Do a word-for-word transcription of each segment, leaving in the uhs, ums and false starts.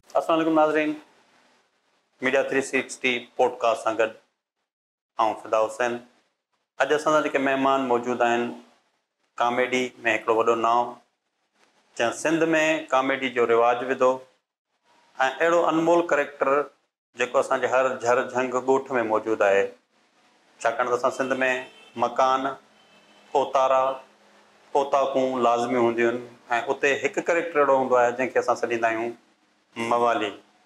अस्सलाम वालेकुम नाज़रीन, मीडिया थ्री सिक्सटी पॉडकास्ट सां गॾु आऊं फिदा हुसैन। अॼु असांजा जेके महिमान मौजूदु आहिनि, कॉमेडी में हिकिड़ो वॾो नाम जंहिं सिंध में कॉमेडी जो रिवाजु विधो ऐं अहिड़ो अनमोल करेक्टर जेको असांजे हर झर झंग ॻोठ में मौजूदु आहे। छाकाणि त असां सिंध में मकान, ओतारा, ओताकूं लाज़मी हूंदियूं आहिनि ऐं उते हिकु करेक्टर अहिड़ो हूंदो आहे जंहिंखे असां सॾींदा आहियूं मवाली।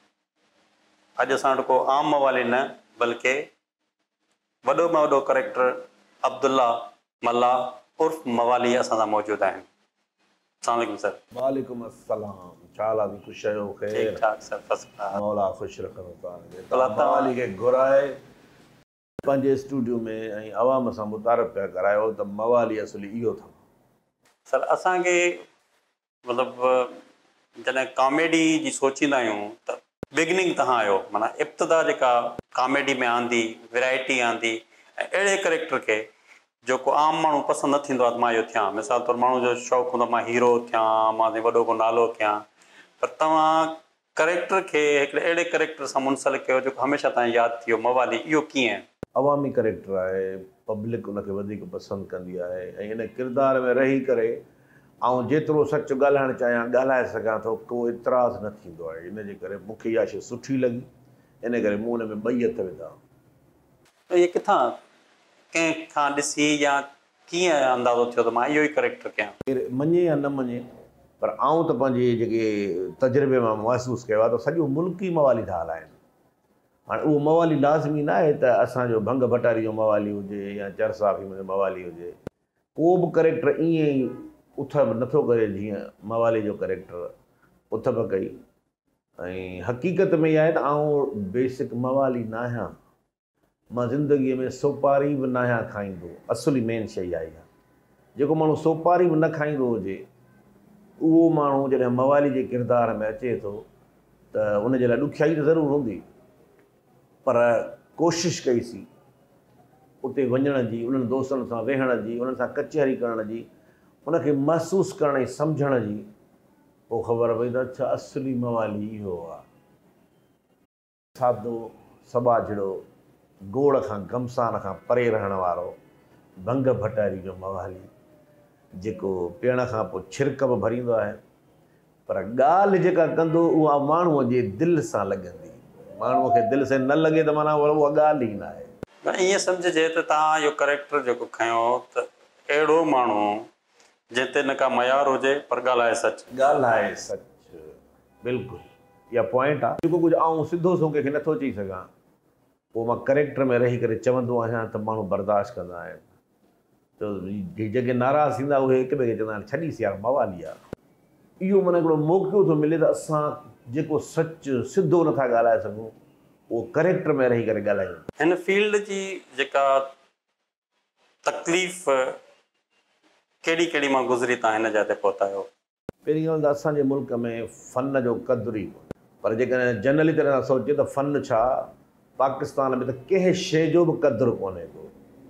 अॼु असां वटि को आम मवाली न बल्कि वॾो में वॾो करेक्टर अब्दुल्ला मल्ला उर्फ मवाली असां सां मौजूदु आहिनि। अस्सलाम वालेकुम सर। वालेकुम अस्सलाम। चाला भी खुश आहियो? ख़ैर, ठीक ठाक सर, फर्स्ट क्लास। मौला खुश रखनो तव्हांखे। अल्लाह तव्हां मवाली खे घुराए पंहिंजे स्टूडियो में ऐं आवाम सां मुतारफ़ पिया करायो त मवाली असली इहो अथव। सर असांखे मतिलबु जॾहिं कॉमेडी जी सोचींदा आहियूं त बिगिनिंग तव्हां आहियो, माना इब्तिदा जेका कॉमेडी में आंदी, वैरायटी आंदी ऐं अहिड़े करेक्टर खे जेको आम माण्हू पसंदि न थींदो आहे त मां इहो थियां। मिसाल तौरु माण्हू जो शौक़ु हूंदो आहे मां हीरो थियां, मां वॾो को नालो कयां, पर तव्हां करेक्टर खे हिकिड़े अहिड़े करेक्टर सां मुंसलिक कयो जेको हमेशह तव्हां यादि थी वियो। मवाली इहो कीअं? अवामी करेक्टर आहे, पब्लिक उनखे वधीक पसंदि कंदी आहे ऐं इन किरदार में रही करे ऐं जेतिरो सच ॻाल्हाइणु चाहियां ॻाल्हाए सघां थो, को इतराज़ न थींदो आहे। इन जे करे मूंखे इहा शइ सुठी लॻी, इन करे मूं हुन में ॿई हथ विधा। इहे किथां कंहिं खां ॾिसी या कीअं अंदाज़ो थियो त मां इहो ई करेक्टर कयां? केरु मञे या न मञे, पर आऊं त पंहिंजे जेके तजुर्बे मां महसूसु कयो आहे त सॼो मुल्क ई मवाली था हलाइनि। हाणे उहो मवाली लाज़मी न आहे त असांजो भंग भटारी जो मवाली हुजे या चरसाफ़ी जो मवाली हुजे। को बि करेक्टर ईअं ई उथप नथो करे जीअं मवाली जो करेक्टर उथप कई। ऐं हक़ीक़त में इहा आहे त आउं बेसिक मवाली न आहियां। मां ज़िंदगीअ में सोपारी बि न आहियां खाईंदो। असली मेन शइ इहा आहे। जेको माण्हू सोपारी बि न खाईंदो हुजे, उहो माण्हू जॾहिं मवाली जे किरदार में अचे थो त उनजे लाइ ॾुखियाई त ज़रूरु हूंदी, पर कोशिशि कईसीं उते वञण जी, उन्हनि दोस्तनि सां वेहण जी, उन्हनि सां कचहरी करण जी, उनखे महसूसु करण ऐं सम्झण जी, पोइ ख़बर पई त अच्छा असली मवाली इहो आहे। सादो सबाझड़ो, गोड़ खां गमसान खां परे रहण वारो भंग भटारी जो मवाली, जेको पीअण खां पोइ छिरक बि भरींदो आहे, पर ॻाल्हि जेका कंदो उहा माण्हूअ जे दिलि सां लॻंदी। माण्हूअ खे दिलि सां न लॻे त माना उहा ॻाल्हि ई न आहे। ईअं सम्झिजे त तव्हां इहो करेक्टर जेको खयो त अहिड़ो माण्हू जंहिं ते न का मयार हुजे पर ॻाल्हाए सच। ॻाल्हाए सच, बिल्कुलु इहा पॉइंट आहे। जेको कुझु आउं सिधो सो कंहिंखे नथो चई सघां, पोइ मां करेक्टर में रही करे चवंदो आहियां त माण्हू बर्दाश्त कंदा आहिनि। त जेके नाराज़ थींदा उहे हिक ॿिए खे चवंदा आहिनि छॾीसि यार मवाली आहे। इहो माना हिकिड़ो मौक़ो थो मिले त असां जेको सच सिधो नथा ॻाल्हाए सघूं, उहो करेक्टर में रही करे ॻाल्हायूं। हिन फील्ड जी जेका तकलीफ़ कहिड़ी कहिड़ी मां गुज़री तव्हां हिन जाइ ते पहुता आहियो? पहिरीं ॻाल्हि त असांजे मुल्क में फ़न जो क़द्रु ई कोन्हे। पर जेकॾहिं जनरली तरह सां सोचे त फ़न छा, पाकिस्तान में त कंहिं शइ जो बि क़द्रु कोन्हे को।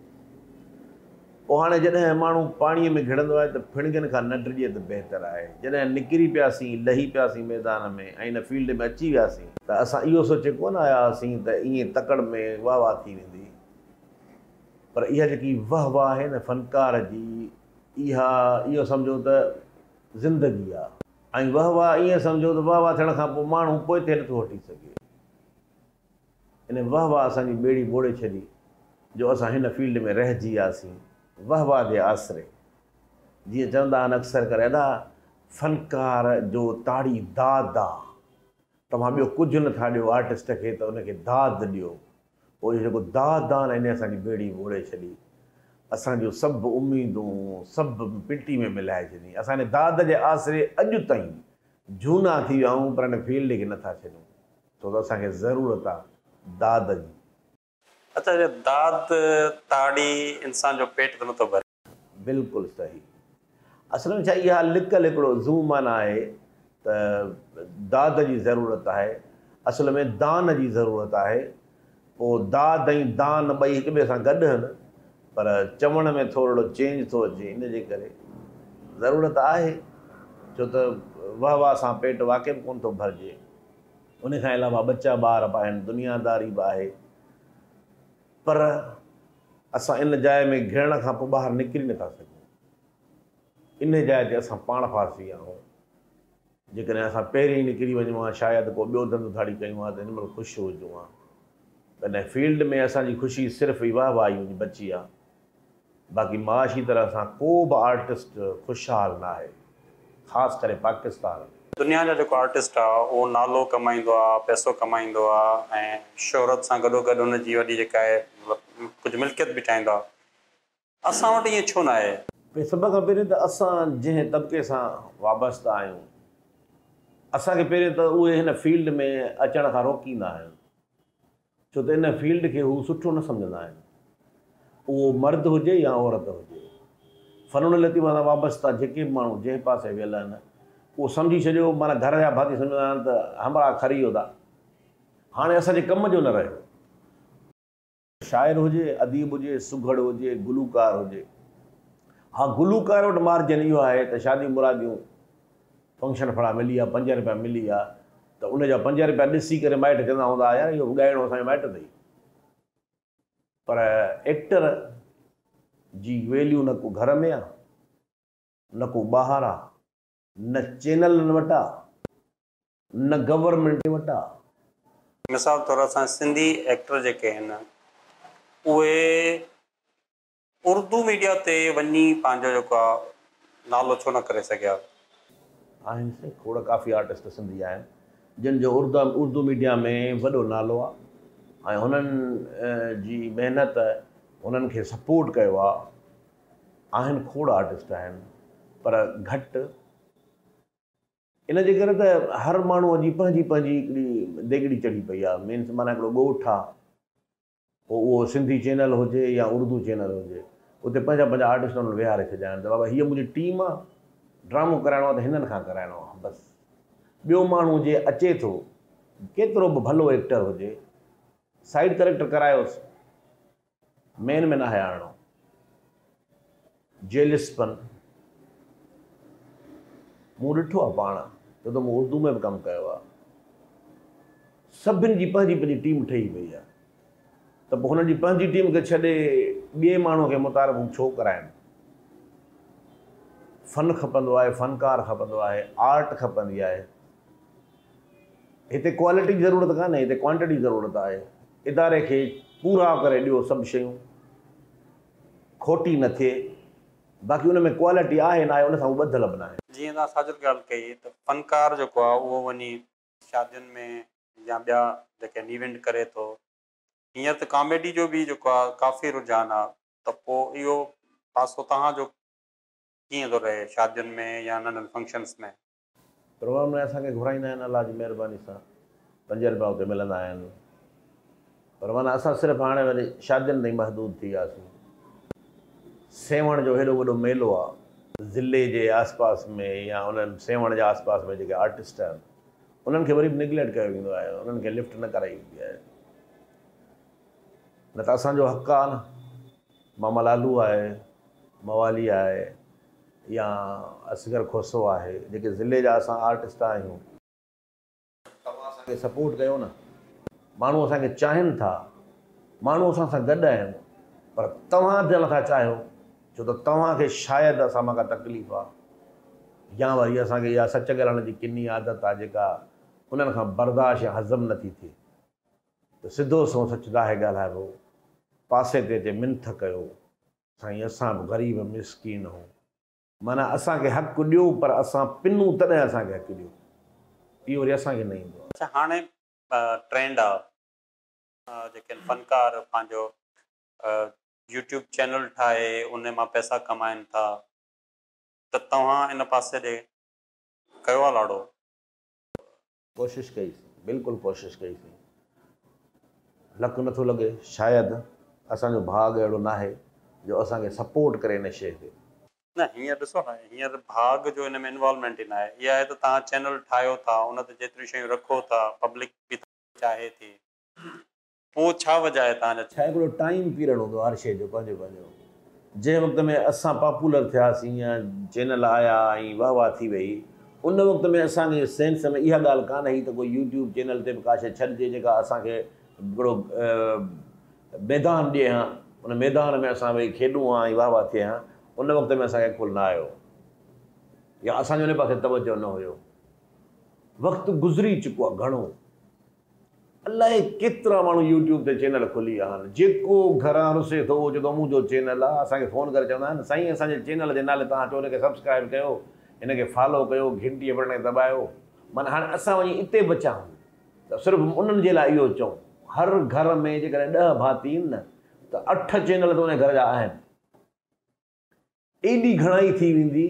पोइ हाणे जॾहिं माण्हू पाणीअ में घिड़ंदो आहे त फिणगनि खां न डिॼे त बहितरु आहे। जॾहिं निकिरी पियासीं, लही पियासीं मैदान में ऐं हिन फील्ड में अची वियासीं त असां इहो सोचे कोन आया हुआसीं त ईअं तकड़ में वाह वाह थी वेंदी। पर इहा जेकी वाह वाह आहे न फ़नकार जी, इहा इहो सम्झो त ज़िंदगी आहे। ऐं वाह वाह ईअं सम्झो त वाह वाह थियण खां पोइ माण्हू पोइ थिए नथो हटी सघे। इन वाह वाह असांजी ॿेड़ी ॿोड़े छॾी जो असां हिन फील्ड में रहिजी वियासीं वाह वाह जे आसिरे। जीअं चवंदा आहिनि अक्सर करे, अदा फ़नकार जो ताड़ी दाद आहे, तव्हां ॿियो कुझु नथा ॾियो आर्टिस्ट खे त उनखे दाद ॾियो। पोइ जेको दाद आहे न, इन असांजी ॿेड़ी ॿोड़े छॾी। असांजूं सभु उमेदूं सभु मिटी में मिलाए छॾी। असां हिन दाद जे आसिरे अॼु ताईं झूना थी विया आहियूं, पर हिन फील्ड खे नथा छॾूं, छो त असांखे ज़रूरत आहे दाद जी। अच्छा, दाद ताड़ी इंसान जो पेट त नथो भरे। बिल्कुलु सही। असल में छा इहा लिकल हिकिड़ो ज़ूमान आहे त दाद जी ज़रूरत आहे, असल में दान जी ज़रूरत आहे। पोइ दाद ऐं दान ॿई हिक ॿिए सां गॾु आहिनि, पर चवण में थोरो चेंज थो अचे। इन जे करे ज़रूरत आहे, छो त वाह वाह सां पेट वाक़ई कोन थो भरिजे। उन खां अलावा बच्चा ॿार बि आहिनि, दुनियादारी बि आहे, पर असां इन जाइ में घिरण खां पोइ ॿाहिरि निकिरी नथा सघूं। इन जाइ ते असां पाण फासी आहियूं। जेकॾहिं असां पहिरीं ई निकिरी वञूं हा, शायदि को ॿियो धंधो धाड़ी कयूं हा त हिन महिल ख़ुशि हुजूं हा। तॾहिं फील्ड में असांजी ख़ुशी सिर्फ़ु ई वाह वाही बची आहे। बाक़ी माशी तरह सां को बि आर्टिस्ट ख़ुशहाल न आहे, ख़ासि करे पाकिस्तान। दुनिया जा जेको आर्टिस्ट आहे उहो नालो कमाईंदो आहे, पैसो कमाईंदो आहे ऐं शोहरत सां गॾोगॾु हुनजी वॾी जेका आहे कुझु मिल्कियत बि ठाहींदो आहे। असां वटि ईअं छो न आहे? भई सभ खां पहिरीं त असां जंहिं तबिके सां वाबस्ता आहियूं, असांखे पहिरियों त उहे हिन फील्ड में अचण खां रोकींदा आहिनि, छो त इन फील्ड खे हू सुठो न सम्झंदा आहिनि। उहो मर्द हुजे या औरत हुजे, फ़नून लतीफ़ सां वाबस्ता जेके बि माण्हू जंहिं पासे वियल आहिनि, उहो सम्झी छॾियो माना घर जा भाती सम्झंदा आहिनि त हमरा खरी होदा। हाणे असांजे कम जो न रहियो। शाइर हुजे, अदीब हुजे, सुघड़ हुजे, गुलूकार हुजे। हा, गुलूकार वटि मार्जन इहो आहे त शादी मुरादियूं फंक्शन फड़ा मिली आहे, पंज रुपया मिली आहे, त उनजा पंज रुपया ॾिसी करे माइट चवंदा हूंदा यार इहो ॻाइणो असांजो माइट अथई। पर एक्टर जी वैल्यू न को घर में आहे, न को ॿाहिरि आहे, न चैनलनि वटि आहे, न गवर्नमेंट वटि आहे। मिसाल तौर असां सिंधी एक्टर जेके आहिनि उहे उर्दू मीडिया ते वञी पंहिंजो जेको आहे नालो छो न करे सघिया? आहिनि खोड़ काफ़ी आर्टिस्ट सिंधी आहिनि जिन जो उर्दू उर्दू मीडिया में वॾो नालो आहे ऐं हुननि जी महिनत हुननि खे सपोर्ट कयो आहे। आहिनि खोड़ आर्टिस्ट आहिनि, पर घटि। इन जे करे त हर माण्हूअ जी पंहिंजी पंहिंजी हिकिड़ी देगिड़ी चढ़ी पई आहे। मीन्स माना हिकिड़ो ॻोठु आहे, पोइ उहो सिंधी चैनल हुजे या उर्दू चैनल हुजे, उते पंहिंजा पंहिंजा आर्टिस्ट हुननि विहारे छॾिया आहिनि त बाबा हीअ मुंहिंजी टीम आहे, ड्रामो कराइणो आहे त हिननि खां कराइणो आहे बसि। ॿियो माण्हू जे अचे थो, केतिरो बि भलो एक्टर हुजे, साइड कैरेक्टर करायोसि, मेन में न आहे आणणो। जेलिसपन मूं ॾिठो आहे पाण, छो त मूं उर्दू में बि कमु कयो आहे। सभिनी जी पंहिंजी पंहिंजी टीम ठही वई आहे, त पोइ हुननि जी पंहिंजी टीम खे छॾे ॿिए माण्हूअ खे मुतारफ़ छो कराइनि? फ़न खपंदो आहे, फ़नकार खपंदो आहे, आर्ट खपंदी आहे। हिते क्वालिटी जी ज़रूरत कान्हे, हिते क्वांटिटी जी ज़रूरत आहे। इदारे खे पूरा करे ॾियो सभु शयूं, खोटी न थिए। बाक़ी उन में क्वालिटी आहे न आहे उन सां उहो ॿधल बि न आहे। जीअं तव्हां साजिद ॻाल्हि कई त फ़नकार जेको आहे उहो वञी शादियुनि में या ॿिया जेके इवेंट करे थो। हींअर त कॉमेडी जो बि जेको आहे काफ़ी रुझान आहे, त पोइ इहो पासो तव्हांजो कीअं थो रहे शादियुनि में या नंढनि फंक्शन्स में? प्रोग्राम में असांखे घुराईंदा आहिनि अलाह जी महिरबानी सां, पंज रुपया उते मिलंदा आहिनि। पर माना असां सिर्फ़ु हाणे वरी शादियुनि ताईं महदूद थी वियासीं। सेवण जो हेॾो वॾो मेलो आहे ज़िले जे आसपास में या उन्हनि सेवण जे आसपास में जेके आर्टिस्ट आहिनि उन्हनि खे वरी बि निगलेक्ट कयो वेंदो आहे, उन्हनि खे लिफ्ट न कराई वेंदी आहे। न त असांजो हक़ आहे न। मामा लालू आहे, मवाली आहे या असगर खोसो आहे, जेके ज़िले जा असां आर्टिस्ट आहियूं, तव्हां असांखे सपोर्ट कयो न। माण्हू असांखे चाहिनि था, माण्हू असां सां गॾु आहिनि, पर तव्हां दिलि नथा चाहियो, छो त तव्हांखे शायदि असां मां का तकलीफ़ आहे या वरी असांखे इहा सच ॻाल्हाइण जी किनी आदत आहे जेका उन्हनि खां बर्दाश्त या हज़म नथी थिए। त सिधो सो सच दाहे ॻाल्हाइबो, पासे ते अचे मिंथ कयो, साईं असां बि ग़रीब मिसकीन आहियूं, माना असांखे हक़ु ॾियो, पर असां पिनूं तॾहिं असांखे हक़ु ॾियो। इहो वरी असांखे न ईंदो आहे। अच्छा, हाणे ट्रेंड आहे जेके फ़नकार पंहिंजो यूट्यूब चैनल ठाहे उन मां पैसा कमाइनि था, त तव्हां इन पासे ॾे कयो आहे लाड़ो? कोशिशि कईसीं, बिल्कुलु कोशिशि कईसीं। लक नथो लॻे, शायदि असांजो भाॻ अहिड़ो न आहे जो असांखे सपोर्ट करे इन शइ खे। न, हींअर ॾिसो न, हींअर भाॻ जो हिन में इन्वॉल्वमेंट ई न आहे। इहा आहे त तव्हां चैनल ठाहियो था, उन ते जेतिरियूं शयूं रखो था, पब्लिक बि चाहे थी, पोइ छा वजह आहे तव्हांजा? छा हिकिड़ो टाइम पीरियड हूंदो आहे हर शइ जो पंहिंजो पंहिंजो। जंहिं वक़्त में असां पॉपुलर थियासीं या चैनल आया ऐं वाह वाह थी वई, उन वक़्त में असांजे सेंस में इहा ॻाल्हि कान हुई त कोई यूट्यूब चैनल ते बि का शइ छॾिजे जेका असांखे हिकिड़ो मैदान ॾिए हा, उन मैदान में असां वेही खेॾूं हा ऐं वाह वाह थिए हा। उन वक़्त में असांखे कुल न आयो या असांजो उन पासे तवजो न हुयो। वक़्तु गुज़री चुको आहे घणो। अलाए केतिरा माण्हू यूट्यूब ते चैनल खुली विया आहिनि। जेको घरां रुसे थो उहो चए थो मुंहिंजो चैनल आहे। असांखे फ़ोन करे चवंदा आहिनि साईं असांजे चैनल जे नाले तव्हां चओ हिनखे सब्सक्राइब कयो, हिनखे फॉलो कयो, घंटीअ बटण खे दॿायो। माना हाणे असां वञी हिते बचा आहियूं त सिर्फ़ु उन्हनि जे लाइ इहो चऊं। हर घर में जेकॾहिं ॾह भाती आहिनि न त अठ चैनल त उन घर जा आहिनि। एॾी घणाई थी वेंदी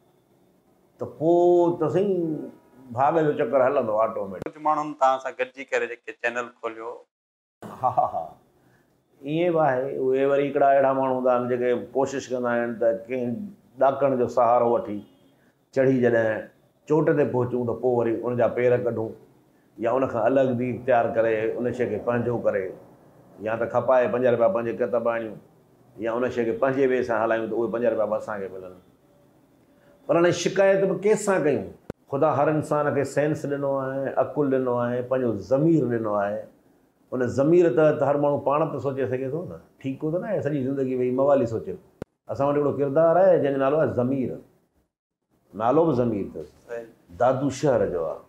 त पोइ त साईं भाग जो चक्कर हलंदो ऑटोमेटिक। कुझु माण्हुनि तव्हां सां गॾिजी करे जेके चैनल खोलियो। हा हा हा ईअं बि आहे। उहे वरी हिकिड़ा अहिड़ा माण्हू हूंदा आहिनि जेके कोशिशि कंदा आहिनि त कंहिं ॾाकण जो सहारो वठी चढ़ी जॾहिं चोट ते पहुचूं त पोइ वरी उनजा पेर कढूं या उनखां अलॻि बि इख़्तियार करे उन शइ खे पंहिंजो करे या त खपाए पंज रुपया पंहिंजे कत आणियूं या उन शइ खे पंहिंजे वे सां हलायूं त उहे पंज रुपया बि असांखे मिलनि। पर हाणे शिकायत बि कंहिंसां कयूं? ख़ुदा हर इंसान खे सेंस ॾिनो आहे, अक़ुलु ॾिनो आहे, पंहिंजो ज़मीर ॾिनो आहे। उन ज़मीर त हर माण्हू पाण बि सोचे सघे थो न। ठीकु त न आहे सॼी ज़िंदगी वेही मवाली सोचे। असां वटि हिकिड़ो किरदारु आहे जंहिंजो नालो आहे ज़मीर। नालो बि ज़मीर अथसि, दादू शहर जो आहे।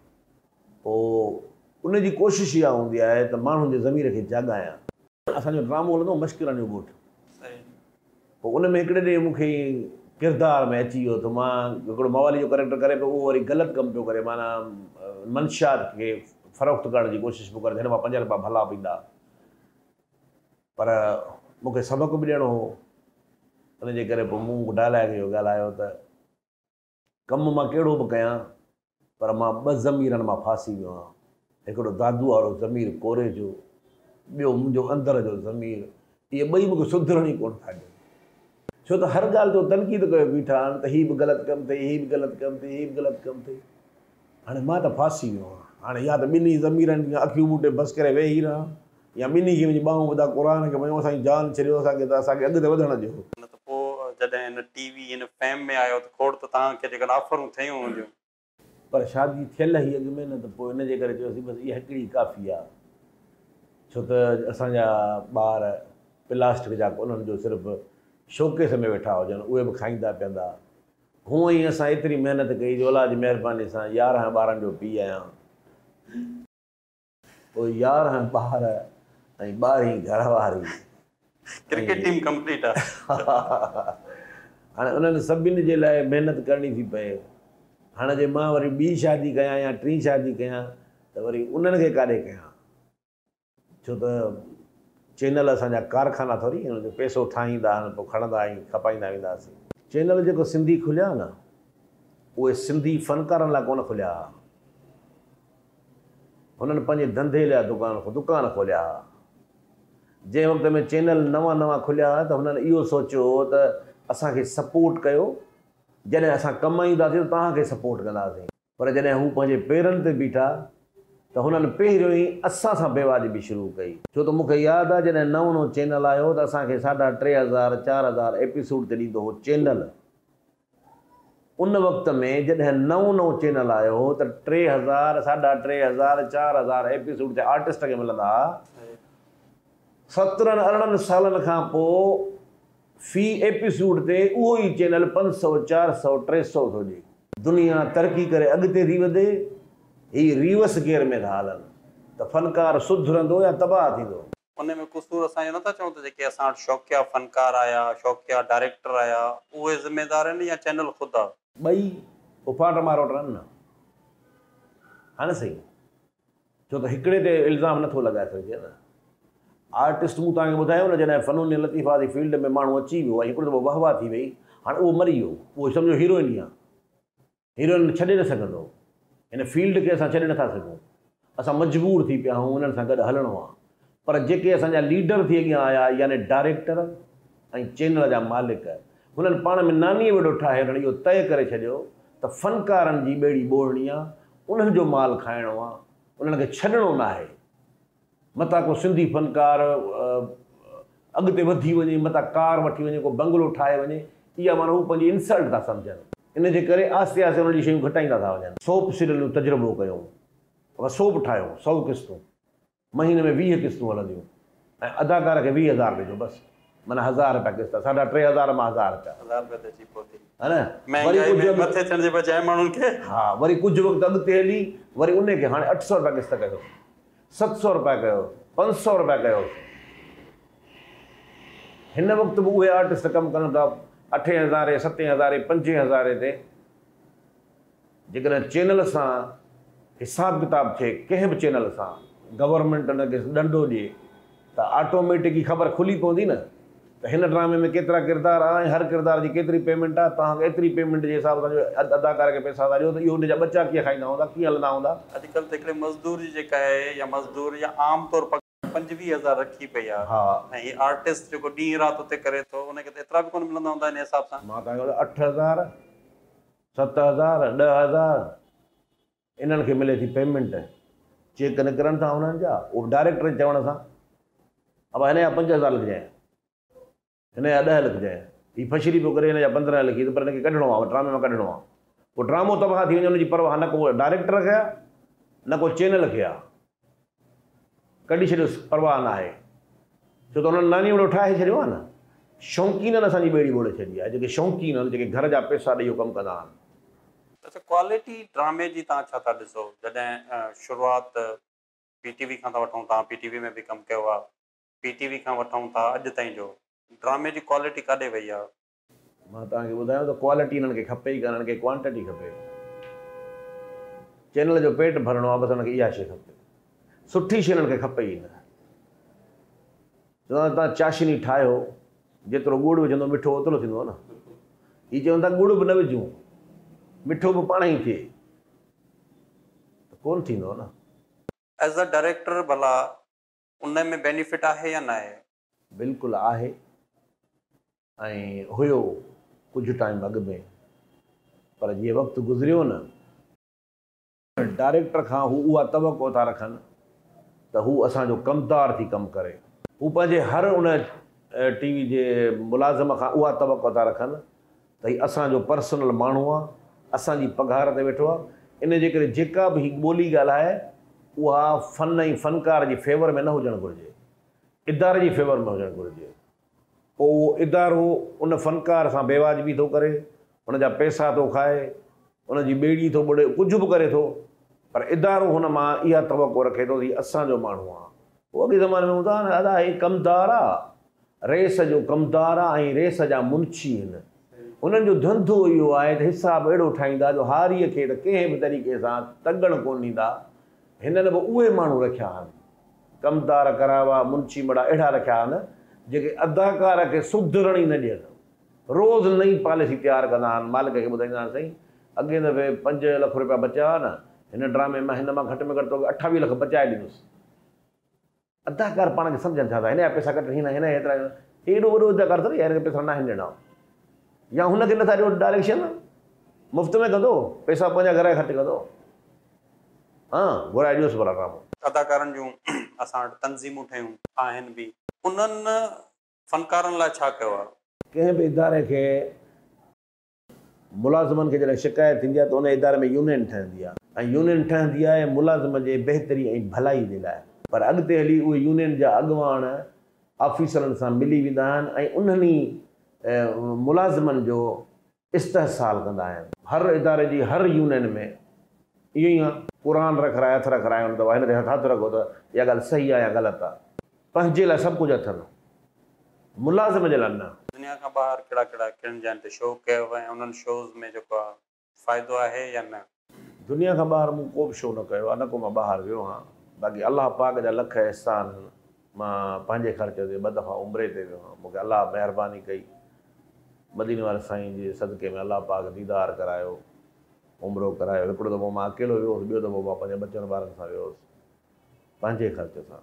पोइ उनजी कोशिशि इहा हूंदी आहे त माण्हुनि जे ज़मीर खे जाॻायां। असांजो ड्रामो हलंदो मश्किरनि जो ॻोठु। पोइ उन में हिकिड़े ॾींहुं मूंखे किरदार में अची वियो त मां हिकिड़ो मवाली जो करेक्टर करे पियो, उहो वरी ग़लति कमु पियो करे। माना मंशात खे फ़रोख़्त करण जी कोशिशि पियो करे, हिन मां पंज रुपया भला पईंदा। पर मूंखे सबक़ु बि ॾियणो हो। उनजे करे पोइ मूं डायलॉग इहो ॻाल्हायो त कमु मां कहिड़ो बि कयां पर मां ॿ ज़मीरनि मां फासी वियो आहियां। हिकिड़ो दादू वारो ज़मीर कोरे जो, ॿियो मुंहिंजो अंदर जो ज़मीर। इहे ॿई मूंखे सुधरण ई कोन था ॾियनि। छो त हर ॻाल्हि जो तनक़ीद कयो बीठा आहिनि त हीअ बि ग़लति कमु थिए, हीअ बि ग़लति कमु थिए, हीअ बि ग़लति कमु थिए। हाणे मां त फासी वियो आहियां। हाणे या त ॿिन्ही ज़मीरनि जी अखियूं ॿूटे बसि करे वेही रहां या ॿिन्ही खे मुंहिंजी ॿाहूं ॿुधा क़ुर खे वञो असांजी जान छॾियो असांखे त असांखे अॻिते वधण ॾियो। न त पोइ जॾहिं हिन टीवी हिन फेम में आयो त खोड़ त तव्हांखे जेकॾहिं ऑफरूं थियूं हूंदियूं। पर शादी थियल ई अॻु में न त पोइ हिनजे करे चयोसीं बसि इहा हिकिड़ी काफ़ी आहे। छो त असांजा ॿार प्लास्टिक जा उन्हनि जो सिर्फ़ु शोकेस में वेठा हुजनि, उहे बि खाईंदा पीअंदा। हूअं ई असां एतिरी महिनत कई जो अलाह जी महिरबानी सां यारहं ॿारनि जो पीउ आहियां। पोइ यारहं ॿार ऐं ॿारहीं घरवारी, क्रिकेट टीम कंप्लीट आहे। हाणे उन्हनि सभिनी जे लाइ महिनत करणी थी पए। हाणे जे मां वरी ॿी शादी कयां या टीं शादी कयां त वरी उन्हनि खे काॾे कयां। छो त चैनल असांजा कारखाना थोरी हुनजो पैसो ठाहींदा आहिनि पोइ खणंदा आहियूं खपाईंदा वेंदासीं। चैनल जेको सिंधी खुलिया न उहे सिंधी फ़नकारनि लाइ कोन खुलिया। हुननि पंहिंजे धंधे लाइ दुकान दुकान खोलिया। जंहिं वक़्त में चैनल नवां नवां खुलिया त हुननि इहो सोचियो त असांखे सपोर्ट कयो, जॾहिं असां कमाईंदासीं त तव्हांखे सपोर्ट कंदासीं। पर जॾहिं हू पंहिंजे पेरनि ते बीठा त हुननि पहिरियों ई असां सां बेवाजिबी शुरू कई। छो त मूंखे यादि आहे जॾहिं नओं नओं चैनल आयो त असांखे साढा टे हज़ार चारि हज़ार एपिसोड ते ॾींदो हो चैनल। उन वक़्त में जॾहिं नओं नओं चैनल आयो त टे हज़ार साढा टे हज़ार चारि हज़ार एपिसोड ते आर्टिस्ट खे मिलंदा। सत्रहनि अरिड़हनि सालनि खां पोइ फी एपिसोड ते उहो ई चैनल पंज सौ चारि सौ टे सौ थो ॾिए। दुनिया तरक़ी करे अॻिते थी वधे, हीअ रिवर्स गियर में था हलनि त फ़नकार सुधरंदो या तबाह थींदो। उन में क़सूरु असांजो नथा चऊं त जेके असां वटि शौक़िया फ़नकार आया, शौक़िया डायरेक्टर आया, उहे ज़िम्मेदार आहिनि या चैनल ख़ुदि आहे? ॿई उफाट मारो रहनि न। हाणे सही, छो त हिकिड़े ते इल्ज़ाम नथो लॻाए सघिजे न। आर्टिस्ट मूं तव्हांखे ॿुधायो न जॾहिं फ़नून लतीफ़ा जी फील्ड में माण्हू अची वियो आहे, हिकिड़ो दफ़ो वाह वाह थी वई, हाणे उहो मरी वियो, उहो सम्झो हीरोइन ई आहे। हीरोइन छॾे न सघंदो, हिन फील्ड खे असां छॾे नथा सघूं। असां मजबूर थी पिया आहियूं उन्हनि सां गॾु हलणो आहे। पर जेके असांजा लीडर थी अॻियां आया यानी डायरेक्टर ऐं चैनल जा मालिक, हुननि पाण में नानीअ वेड़ो ठाहे हुननि इहो तइ करे छॾियो त फ़नकारनि जी ॿेड़ी ॿोड़नी आहे, उन्हनि जो माल खाइणो आहे, उन्हनि खे छॾिणो न आहे। मथां को सिंधी फ़नकार अॻिते वधी वञे, मथां कार वठी वञे, को बंगलो ठाहे वञे, इहा माना हू पंहिंजी इंसल्ट था सम्झनि। इन जे करे आस्ते आस्ते उन जी शयूं घटाईंदा था वञनि। सोप सीरियल जो तजुर्बो कयूं, पर सोप ठाहियो सौ किस्तूं, महीने में वीह किस्तूं हलंदियूं ऐं अदाकार खे वीह हज़ार ॾिजो बसि, माना हज़ार रुपया किस्त, साढा टे हज़ार मां हज़ार रुपया हज़ार रुपया ते अची पहुती है न। वरी महांगाई में कुझु मथे थियण जे बजाए माण्हुनि खे हा वरी कुझु वक़्तु अॻिते हली वरी उन खे हाणे अठ सौ रुपया किस्त कयो, सत सौ रुपया कयो, पंज सौ रुपया कयो। हिन वक़्तु बि उहे आर्टिस्ट कमु कनि था अठे हज़ारे सते हज़ारे पंजे हज़ारे ते। जेकॾहिं चैनल सां हिसाब किताब थिए, कंहिं बि चैनल सां गवर्नमेंट हुनखे ॾंडो ॾिए त ऑटोमेटिक ई ख़बर खुली पवंदी न त हिन ड्रामे में केतिरा किरदार आहे, हर किरदार जी केतिरी पेमेंट आहे, तव्हांखे एतिरी पेमेंट जे हिसाब सां अदाकार खे पैसा था ॾियो त इहो हुनजा बचा कीअं खाईंदा हूंदा, कीअं हलंदा हूंदा। अॼुकल्ह त हिकिड़े मज़दूर जी जेका आहे या मज़दूर या आम तौर पर पंजवीह हज़ार रखी पई आहे। हा ऐं हीअ आर्टिस्ट जेको ॾींहुं राति उते करे थो उनखे त एतिरा बि कोन मिलंदा हूंदा हिन हिसाब सां। मां तव्हांखे अठ हज़ार सत हज़ार ॾह हज़ार इन्हनि खे मिले थी पेमेंट, चेक निकिरनि था उन्हनि जा, उहो डायरेक्टर चवण सां अब हिन जा पंज हज़ार लिखजांइ, हिन जा ॾह लिखजांइ, हीअ फछरी पियो करे हिन जा पंद्रहं लिखी त पर हिनखे कढिणो आहे, ड्रामे मां कढिणो आहे। पोइ ड्रामो तबाह थी वञे, हुनजी परवाह न को डायरेक्टर खे आहे न को चैनल खे आहे, कढी छॾियोसि परवाह न आहे, छो त हुननि नानी वॾो ठाहे छॾियो आहे न। शौक़ीननि असांजी ॿेड़ी ॿोड़े छॾी आहे, जेके शौक़ीन आहिनि, जेके घर जा पैसा ॾेई कमु कंदा आहिनि। अच्छा, क्वालिटी ड्रामे जी तव्हां छा था ॾिसो? जॾहिं शुरूआति पीटीवी खां था वठूं, तव्हां पीटीवी में बि कमु कयो आहे, पीटीवी खां वठूं था अॼु ताईं जो ड्रामे जी क्वालिटी काॾे वई आहे? मां तव्हांखे ॿुधायां त क्वालिटी हिननि खे खपे ई कान, हिननि खे क्वांटिटी खपे। चैनल जो पेट भरणो आहे बसि हुनखे इहा शइ खपे, सुठी शइ हिननि खे खपे ई न। चवंदा तव्हां चाशनी ठाहियो, जेतिरो ॻुड़ विझंदो मिठो ओतिरो थींदो न। हीअ चवनि था ॻुड़ बि न विझूं, मिठो बि पाण ई थिए त कोन थींदो न। एज़ अ डायरेक्टर भला उन में बेनिफिट आहे या न आहे? बिल्कुलु आहे, ऐं हुयो कुझु टाइम अॻु में, पर जीअं वक़्तु गुज़रियो न, डायरेक्टर खां हू उहा तवक़ो था रखनि त हू असांजो कमदार थी कमु करे। हू पंहिंजे हर उन टीवी जे मुलाज़िम खां उहा तवक़ो था रखनि त हीउ असांजो पर्सनल माण्हू आहे, असांजी पघार ते वेठो आहे। इन जे करे जेका बि हीअ ॿोली ॻाल्हाए उहा फ़न ऐं फ़नकार जी फेवर में न हुजणु घुरिजे, इदारे जी फेवर में हुजणु घुरिजे। पोइ उहो इदारो उन फ़नकार सां बेवाजिबी थो करे, उनजा पैसा थो खाए, उनजी ॿेड़ी थो ॿुड़े, कुझु बि करे थो, पर इदारो हुन मां इहा तवक़ो रखे थो हीउ असांजो माण्हू आहे। उहो अॻे ज़माने में हूंदा न, अदा हे कमदार आहे, रेस जो कमदार आहे ऐं रेस जा मुंशी आहिनि। उन्हनि जो धंधो इहो आहे त हिसाब अहिड़ो ठाहींदा जो हारीअ खे त कंहिं बि तरीक़े सां तगड़ कोन ॾींदा। हिननि बि उहे माण्हू रखिया आहिनि, कमदार करावा मुंशी बड़ा अहिड़ा रखिया आहिनि जेके अदाकार खे सुधरण ई न ॾियनि, रोज़ नई पॉलिसी तयारु कंदा आहिनि, मालिक खे ॿुधाईंदा आहिनि साईं अॻे दफ़े पंज लख रुपया बचिया हुआ न, हिन ड्रामे मां हिन मां घटि में घटि तोखे अठावीह लख बचाए ॾींदुसि। अदाकार पाण खे सम्झनि छा था, हिन जा पैसा कट हिन हिन हेतिरा, हेॾो वॾो अदाकार अथव यार, हिनखे पैसा न आहिनि ॾियणा, या हुनखे नथा ॾियो डायरेक्शन, मुफ़्त में कंदो, पैसा पंहिंजा घर ख़र्च कंदो। हा घुराए ॾियोसि भला ड्रामो। अदाकारनि जूं असां वटि तंज़ीमूं ठहियूं आहिनि बि, उन्हनि फ़नकारनि लाइ छा कयो आहे? कंहिं बि इदारे खे मुलाज़िमनि खे जॾहिं शिकायत थींदी आहे त उन इदारे में यूनियन ठहंदी आहे, ऐं यूनियन ठहंदी आहे मुलाज़िम जे बहितरी ऐं भलाई जे लाइ। पर अॻिते हली उहे यूनियन जा अॻुवान ऑफिसरनि सां मिली वेंदा आहिनि ऐं उन्हनि मुलाज़िमनि जो इस्तेहसाल कंदा आहिनि। हर इदारे जी हर यूनियन में इहो ई आहे, क़ुरान रखाए हथ रखाए हुन अथव, हिन ते हथु रखो त इहा ॻाल्हि सही आहे या ग़लति आहे। पंहिंजे लाइ सभु कुझु अथनि, मुलाज़िम जे लाइ न। दुनिया खां ॿाहिरि कहिड़ा कहिड़ा कहिड़नि जॻहियुनि ते शो कयो आहे, उन्हनि शोज़ में जेको आहे फ़ाइदो आहे या न? दुनिया खां ॿाहिरि मूं को बि शो न कयो आहे, न को मां ॿाहिरि वियो आहियां। बाक़ी अलाह पाक जा लख एहसान, मां पंहिंजे ख़र्च ते ॿ दफ़ा उमिरे ते वियो आहियां, मूंखे अलाह महिरबानी कई, मदीने वारे साईं जे सदके में अलाह पाक दीदार करायो, उमिरो करायो। हिकिड़ो दफ़ो मां अकेलो वियो हुउसि, ॿियो दफ़ो मां पंहिंजे बचनि ॿारनि सां वियो हुउसि, पंहिंजे ख़र्च सां।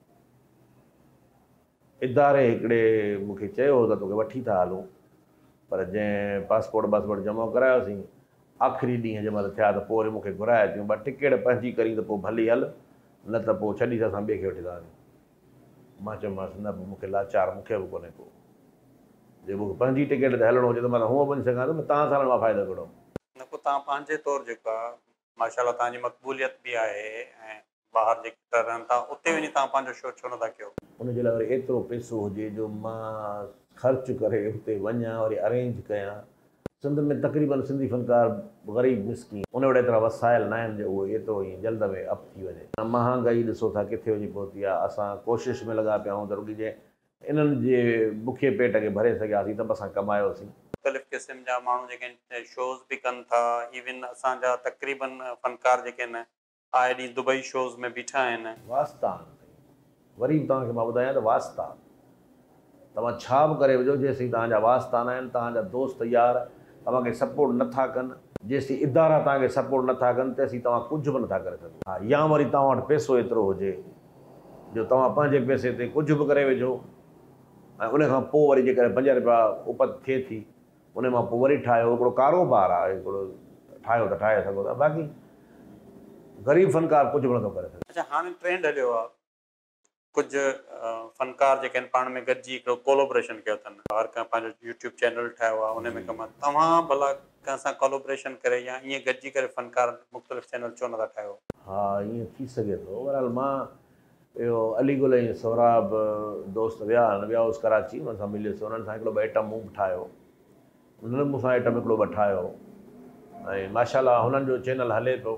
इदारे हिकिड़े मूंखे चयो हो त तोखे वठी था हलूं, पर जंहिं पासपोर्ट वासपोर्ट जमा करायोसीं, आख़िरी ॾींहं जंहिं महिल थिया त पोइ वरी मूंखे घुराए थियूं, ॿ टिकेट पंहिंजी करी त पोइ भली हल, न त पोइ छॾी त असां ॿिए खे वठी था वञूं। मां चयोमांसि न मूंखे लाचार मूंखे बि कोन्हे को, जे मूंखे पंहिंजी टिकेट ते हलणो हुजे त मां हूअं वञी सघां थो, तव्हां सां हलण मां फ़ाइदो कहिड़ो। न को तव्हां पंहिंजे तौरु जेको आहे माशाल्लाह तव्हांजी मक़बूलियत बि आहे ऐं ॿाहिरि जेके रहनि था उते वञी तव्हां पंहिंजो शो छो नथा कयो? उनजे लाइ वरी एतिरो पैसो हुजे जो मां ख़र्च करे हुते वञा वरी अरेंज कयां। सिंध में तक़रीबन सिंधी फ़नकार ग़रीब मिसकीन उन वटि एतिरा वसाइल न आहिनि जो उहो एतिरो ई जल्द में अप थी वञे। महांगाई ॾिसो था किथे वञी पहुती आहे। असां कोशिशि में लॻा पिया आहियूं त रुॻी जे इन्हनि जे बुखे पेट खे भरे सघियासीं त बि असां कमायोसीं। मुख़्तलिफ़ क़िस्म जा माण्हू जेके शोज़ बि कनि था, इवन असांजा तक़रीबन फ़नकार जेके आहिनि आए ॾींहुं दुबई शोज़ में बीठा आहिनि। वास्ता वरी बि तव्हांखे मां ॿुधायां त वास्ता तव्हां छा बि करे विझो जेसीं तव्हांजा वास्ता न आहिनि, तव्हांजा दोस्त यार तव्हांखे सपोर्ट नथा कनि, जेसीं इदारा तव्हांखे सपोर्ट नथा कनि तेसीं तव्हां कुझु बि नथा करे सघो। हा, या वरी तव्हां वटि पैसो एतिरो हुजे जो तव्हां पंहिंजे पैसे ते कुझु बि करे विझो ऐं उन खां पोइ वरी जेकॾहिं पंज रुपया उपत थिए थी उन मां पोइ वरी ठाहियो। हिकिड़ो कारोबार आहे, हिकिड़ो ठाहियो त ठाहे सघो था। बाक़ी ग़रीब फ़नकार कुझु बि नथो करे सघे। अच्छा, हाणे ट्रेंड हलियो आहे कुझु फ़नकार जेके आहिनि पाण में गॾिजी हिकिड़ो कोलोब्रेशन कयो अथनि। हर कंहिं पंहिंजो यूट्यूब चैनल ठाहियो आहे, उन में कमु आहे। तव्हां भला कंहिं सां कोलोब्रेशन करे या ईअं गॾिजी करे फ़नकार मुख़्तलिफ़ चैनल छो नथा ठाहियो? हा, ईअं थी सघे थो। बहरहाल मां इहो अलीगुल ऐं सौराब दोस्त विया आहिनि, विया हुउसि कराची, हुन सां मिलियुसि, हुननि सां हिकिड़ो ॿ आइटम मूं बि ठाहियो, हुननि मूंसां आइटम हिकिड़ो ॿ ठाहियो ऐं माशाल्लाह हुननि जो चैनल हले पियो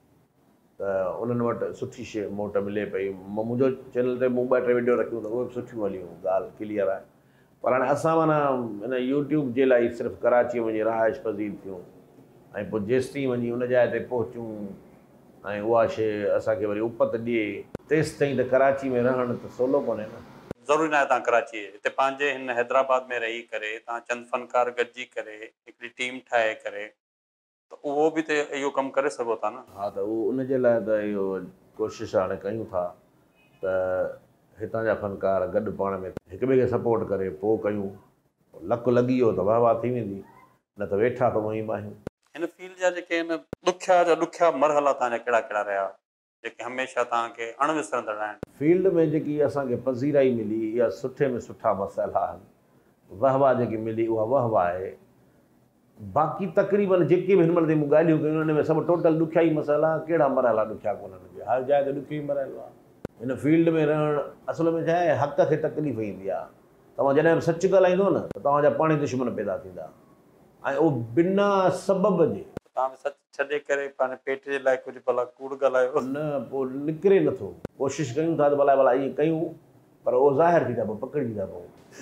त उन्हनि वटि सुठी शइ मोट मिले पई। मुंहिंजो चैनल ते मूं ॿ टे वीडियो रखियूं त उहे बि सुठियूं हलियूं, ॻाल्हि क्लियर आहे। पर हाणे असां माना हिन यूट्यूब जे लाइ सिर्फ़ु कराची वञी रहाइश पज़ीर थियूं ऐं पोइ जेसिताईं वञी उन जाइ ते पहुचूं ऐं उहा शइ असांखे वरी उपत ॾिए तेसि ताईं त कराची में रहणु त सवलो कोन्हे न। ज़रूरी न आहे तव्हां कराची हिते पंहिंजे हिन हैदराबाद में रही करे तव्हां चंद फ़नकार गॾिजी करे हिकिड़ी टीम ठाहे करे त उहो बि त इहो कमु करे सघो था न। हा, त उहो उनजे लाइ त इहो कोशिशि हाणे कयूं था त हितां जा फ़नकार गॾु पाण में हिक ॿिए खे सपोर्ट करे पोइ कयूं। लक लॻी वियो त वाह वाह थी वेंदी, न त वेठा त वहीं बाहियूं। हिन फील्ड जा जेके आहिनि ॾुखिया जा ॾुखिया मरहला तव्हांजा कहिड़ा कहिड़ा रहिया जेके हमेशह तव्हांखे अणविसरंदड़ आहिनि? फील्ड में जेकी असांखे पज़ीराई मिली इहा सुठे में सुठा मसइला आहिनि। वाह वाह जेकी मिली उहा वाह वाह आहे। बाक़ी तक़रीबन जेके बि हिन महिल ताईं मूं ॻाल्हियूं कयूं उन में सभु टोटल ॾुखिया ई मसइला, कहिड़ा मरहला ॾुखिया कोन्हनि। हर जाइ ते ॾुखियो ई मरहलो आहे। हिन फील्ड में रहणु असल में छा आहे, हक़ खे तकलीफ़ ईंदी आहे। तव्हां जॾहिं बि सच ॻाल्हाईंदो न त तव्हांजा पाण ई दुश्मन पैदा थींदा ऐं उहो बिना सबब जे। तव्हां बि सच छॾे करे पंहिंजे पेट जे लाइ कुझु भला कूड़ ॻाल्हायो न, पोइ निकिरे नथो। कोशिशि कयूं था त भला भला ईअं कयूं पर उहो ज़ाहिर थी था पोइ पकड़िजी था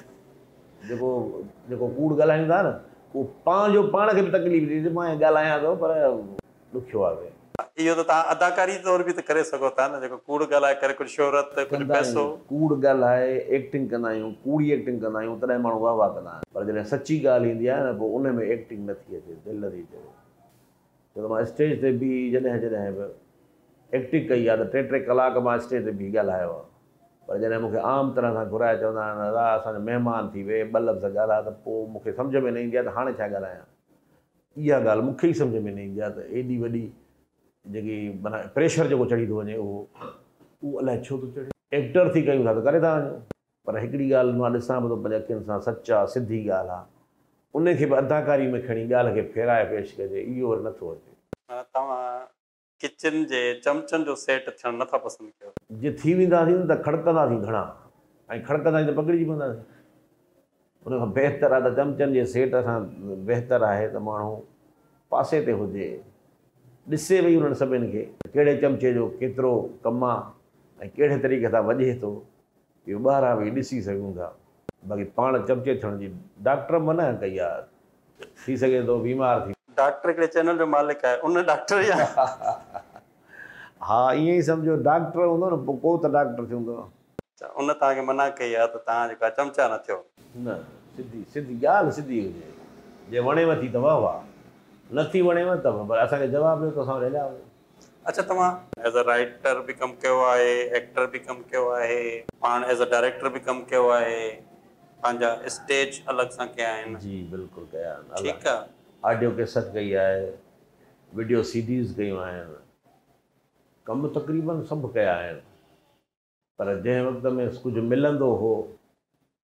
पोइ जेको जेको कूड़ ॻाल्हायूं था न उहो पंहिंजो पाण खे बि तकलीफ़ थी मां ॻाल्हायां थो पर ॾुखियो आहे। इहो त तव्हां अदाकारी तौरु बि त करे सघो था न, जेको कूड़ ॻाल्हाए करे कुझु शोहरत कुझु पैसो। कूड़ ॻाल्हाए एक्टिंग कंदा आहियूं, कूड़ी एक्टिंग कंदा आहियूं तॾहिं माण्हू वाह वाह कंदा आहिनि। पर जॾहिं सची ॻाल्हि ईंदी आहे न पोइ उन में एक्टिंग नथी अचे, दिलि नथी अचे। छो त मां स्टेज ते बि जॾहिं जॾहिं बि एक्टिंग कई आहे त टे टे कलाक मां स्टेज ते बि ॻाल्हायो आहे। पर जॾहिं मूंखे आम तरह सां घुराए चवंदा आहिनि दादा असांजो महिमान थी विए ॿ लफ़्ज़ ॻाल्हाए त पोइ मूंखे सम्झ में न ईंदी आहे त हाणे छा ॻाल्हायां। इहा ॻाल्हि मूंखे ई सम्झ में न ईंदी आहे त एॾी वॾी जेकी माना प्रेशर जेको चढ़ी थो वञे उहो उहो अलाए छो थो चढ़े। एक्टर थी कयूं था त करे था वञूं पर हिकिड़ी ॻाल्हि मां ॾिसां थो पंहिंजे अखियुनि सां सच आहे, सिधी ॻाल्हि आहे, उनखे बि अदाकारी में खणी ॻाल्हि खे फेराए पेश कजे, इहो वरी नथो अचे। तव्हां किचन जे चमचनि जो सेट थियणु नथा पसंदि कयो? जे थी वेंदासीं त खड़कंदासीं घणा ऐं खड़कंदासीं त पकड़िजी पवंदासीं। उन खां बहितरु आहे त चमचनि जे सेट सां बहितरु आहे त माण्हू पासे ते हुजे, ॾिसे भई उन्हनि सभिनि खे कहिड़े चमचे जो केतिरो कमु आहे ऐं कहिड़े तरीक़े सां वॼे थो, इहो ॿाहिरां बि ॾिसी सघूं था। बाक़ी पाण चमचे थियण जी डॉक्टर मना कई आहे, थी सघे थो बीमार थी। डॉक्टर हिकिड़े चैनल जो मालिक आहे, उन डॉक्टर या हा ईअं ई सम्झो डॉक्टर हूंदो न पोइ को त डॉक्टर थींदो। उन तव्हांखे मना कई आहे त तव्हां जेका चमचा न थियो। न, सिधी सिधी ॻाल्हि सिधी हुजे, जे वणेव थी त वाह वाह, नथी वणेव त पर असांखे जवाबु ॾियो त असां वटि हलिया वञो। अच्छा, तव्हां एज़ अ राइटर बि कमु कयो आहे, एक्टर बि कमु कयो आहे, पाण एज़ अ डायरेक्टर बि कमु कयो आहे, पंहिंजा स्टेज अलॻि सां कया आहिनि? जी बिल्कुलु कया आहिनि। ठीकु आहे। ऑडियो कैसेट कई आहे, वीडियो सीडीज़ कयूं आहिनि, कमु तक़रीबन सभु कया आहिनि। पर जंहिं वक़्त में कुझु मिलंदो हो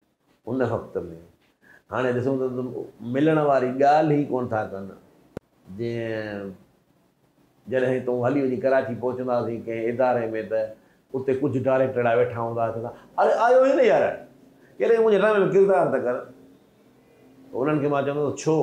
उन वक़्त में, हाणे ॾिसूं त मिलण वारी ॻाल्हि ई कोन था कनि, जीअं जॾहिं तूं हली वञी कराची पहुचंदासीं कंहिं इदारे में त उते कुझु डायरेक्टर वेठा हूंदा चवंदा अरे आयो ई न यार कहिड़े मुंहिंजे ड्रामे में किरदारु त कर। उन्हनि खे मां चवंदो छो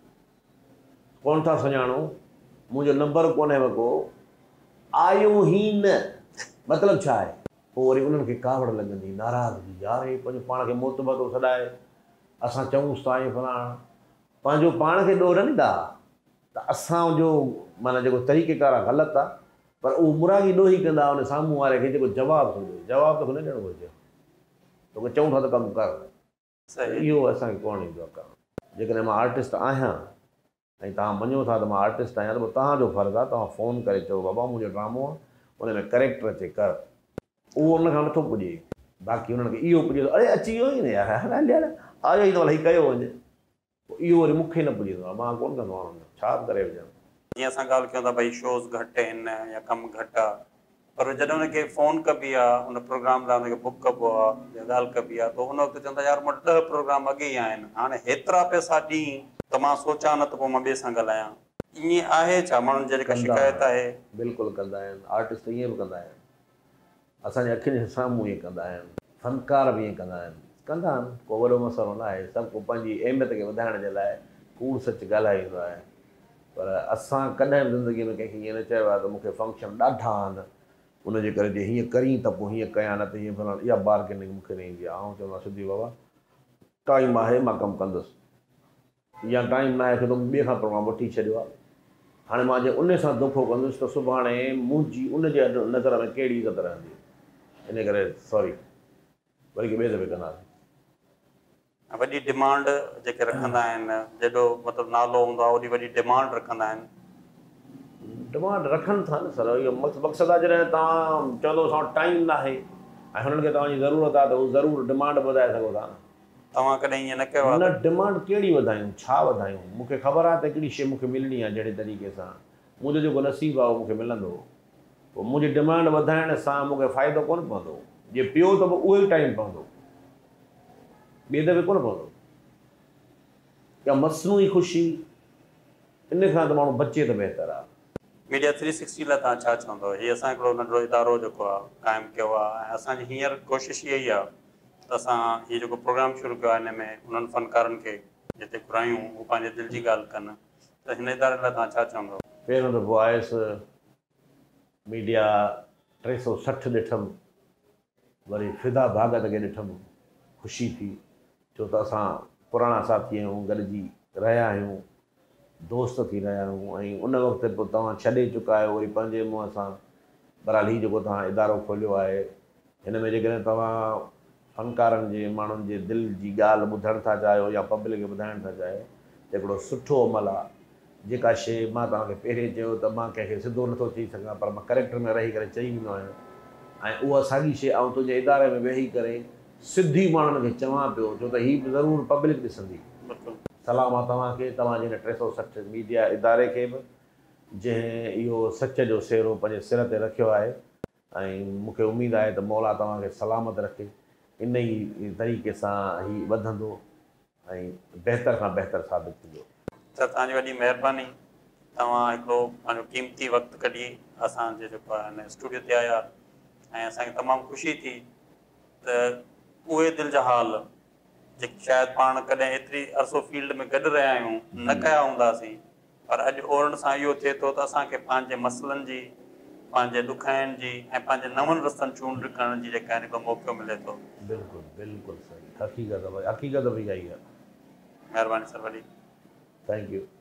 कोन था सुञाणो, मुंहिंजो नंबर कोन्हे को, आयो ई न मतिलबु छा आहे। पोइ वरी उन्हनि खे कावड़ लॻंदी, नाराज़गी, यार हे पंहिंजो पाण खे मोतबा थो सॾाए, असां चऊंसि था ईअं फलाणा, पंहिंजो पाण खे ॾोह न ॾींदा त असांजो माना जेको तरीक़ेकार आहे ग़लति आहे, पर उहो मुरागी ॾोही कंदा उन साम्हूं वारे खे जेको जवाबु थो ॾिए, जवाबु त न ॾियणो घुरिजे, तोखे चऊं था त कमु कर। इहो असांखे कोन ईंदो आहे करणु। जेकॾहिं मां आर्टिस्ट आहियां ऐं तव्हां मञो था त मां आर्टिस्ट आहियां त पोइ तव्हांजो फ़र्ज़ु आहे, तव्हां फ़ोन करे चओ बाबा मुंहिंजो ड्रामो आहे, उन में करेक्टर अचे कर, उहो उन खां नथो पुॼे। बाक़ी उन्हनि खे इहो पुॼे थो, अड़े अची वियो ई न यार, हल यार आयो ई त भला हीउ कयो वञे, इहो वरी मूंखे न पुॼंदो आहे, मां कोन कंदो आहियां, छा करे विझां। जीअं असां ॻाल्हि कयूं था भई शोज़ घटि आहिनि या कमु घटि आहे, पर जॾहिं हुनखे फ़ोन कबी आहे उन प्रोग्राम लाइ हुनखे बुक कबो आहे या ॻाल्हि कबी आहे, त हुन वक़्तु चवंदा यार मूं वटि ॾह प्रोग्राम अॻे ई आहिनि, हाणे हेतिरा पैसा ॾी त मां सोचां न त पोइ मां ॿिए सां ॻाल्हायां। ईअं आहे छा माण्हुनि जी जेका शिकायत आहे? बिल्कुलु कंदा आहिनि, आर्टिस्ट ईअं बि कंदा आहिनि, असांजे अखियुनि जे साम्हूं ईअं कंदा आहिनि, फनकार बि ईअं कंदा आहिनि, कंदा आहिनि, को वॾो मसइलो न आहे, सभु को पंहिंजी अहमियत खे वधाइण जे लाइ कूड़ सच ॻाल्हाईंदो आहे। पर असां कॾहिं बि ज़िंदगीअ में कंहिंखे ईअं न चयो आहे त मूंखे फंक्शन ॾाढा आहिनि, उनजे करे जे हीअं करी त पोइ हीअं कयां, न त हीअं फलाण, इहा बार्गेनिंग मूंखे न ईंदी आहे। ऐं चवंदो सिधी बाबा टाइम आहे मां कमु कंदुसि, या टाइम न आहे छो त ॿिए खां प्रोग्राम वठी छॾियो आहे, हाणे मां जे उन सां दोखो कंदुसि त सुभाणे मुंहिंजी उनजे नज़र में कहिड़ी इज़त रहंदी, इन करे सॉरी, वरी ॿिए दफ़े कंदासीं। वॾी डिमांड जेके रखंदा आहिनि, जेॾो मतिलबु नालो हूंदो आहे ओॾी वॾी डिमांड रखंदा आहिनि। डिमांड रखनि था न सर, इहो मक़सदु आहे जॾहिं तव्हां चवंदो असां वटि टाइम न आहे ऐं हुननि खे तव्हांजी ज़रूरत आहे त उहो ज़रूरु डिमांड वधाए सघो था न। तव्हां कॾहिं ईअं न कयो आहे? न, डिमांड कहिड़ी वधायूं, छा वधायूं, मूंखे ख़बर आहे त हिकिड़ी शइ मूंखे मिलणी आहे जहिड़े तरीक़े सां, मुंहिंजो जेको नसीबु आहे उहो मूंखे मिलंदो, पोइ मुंहिंजी डिमांड वधाइण सां मूंखे फ़ाइदो कोन पवंदो, जे पियो त पोइ उहो ई टाइम पवंदो, ॿिए दफ़े कोन पवंदो। या मसनूई ख़ुशी, इन खां त माण्हू बचे त बहितर आहे। मीडिया थ्री सिक्सटी लाइ तव्हां छा चवंदव? हीअ असां हिकिड़ो नंढिड़ो इदारो जेको आहे क़ाइमु कयो आहे, ऐं असांजी हींअर कोशिशि इहा ई आहे त असां हीअ जेको प्रोग्राम शुरू कयो आहे, हिन में उन्हनि फ़नकारनि खे जिते घुरायूं उहे पंहिंजे दिलि जी ॻाल्हि कनि, त हिन इदारे लाइ तव्हां छा चवंदव? पहिरियों दफ़ो आयुसि, मीडिया टे सौ सठि ॾिठमि, वरी फिदा भागत खे ॾिठमि, ख़ुशी थी, छो त असां पुराणा साथी आहियूं, गॾिजी रहिया आहियूं, दोस्त थी रहिया आहियूं, ऐं उन वक़्तु पोइ तव्हां छॾे चुका आहियो वरी पंहिंजे मुंहं सां, बहरहाल हीउ जेको तव्हां इदारो खोलियो आहे, हिन में जेकॾहिं तव्हां फ़नकारनि जे माण्हुनि जे दिलि जी ॻाल्हि ॿुधणु था चाहियो या पब्लिक खे ॿुधाइणु था चाहियो, त हिकिड़ो सुठो अमल आहे। जेका शइ मां तव्हांखे पहिरें चयो त मां कंहिंखे सिधो नथो चई सघां, पर मां करेक्टर में रही करे चई वेंदो आहियां, ऐं उहा साॻी शइ ऐं तुंहिंजे इदारे में वेही करे सिधी माण्हुनि खे चवां पियो, छो त हीअ बि ज़रूरु पब्लिक ॾिसंदी। सलाम आहे तव्हांखे, तव्हांजे हिन टे सौ सठि मीडिया इदारे खे बि, जंहिं इहो सच जो सेरो पंहिंजे सिर ते रखियो आहे, ऐं मूंखे उमेदु आहे त मौला तव्हांखे सलामत रखे, इन ई तरीक़े सां हीउ वधंदो ऐं बहितर खां बहितर साबित थींदो। त तव्हांजी वॾी महिरबानी, तव्हां हिकिड़ो पंहिंजो क़ीमती वक़्तु कढी असांजे जेको आहे हिन स्टूडियो ते आया, ऐं असांखे तमामु ख़ुशी थी त उहे दिलि जा हाल जेके शायदि पाण कॾहिं एतिरी अरसो फील्ड में गॾु रहिया आहियूं न कया हूंदासीं, पर अॼु ओरण सां इहो थिए थो त असांखे पंहिंजे मसइलनि जी, पंहिंजे ॾुखाइनि जी ऐं पंहिंजे नवनि रस्तनि चूंड करण जी जेका हिकु मौक़ो मिले थो। बिल्कुलु बिल्कुलु सही, हक़ीक़त भई, हक़ीक़त बि इहा ई आहे। महिरबानी सर वॾी, थैंक यू।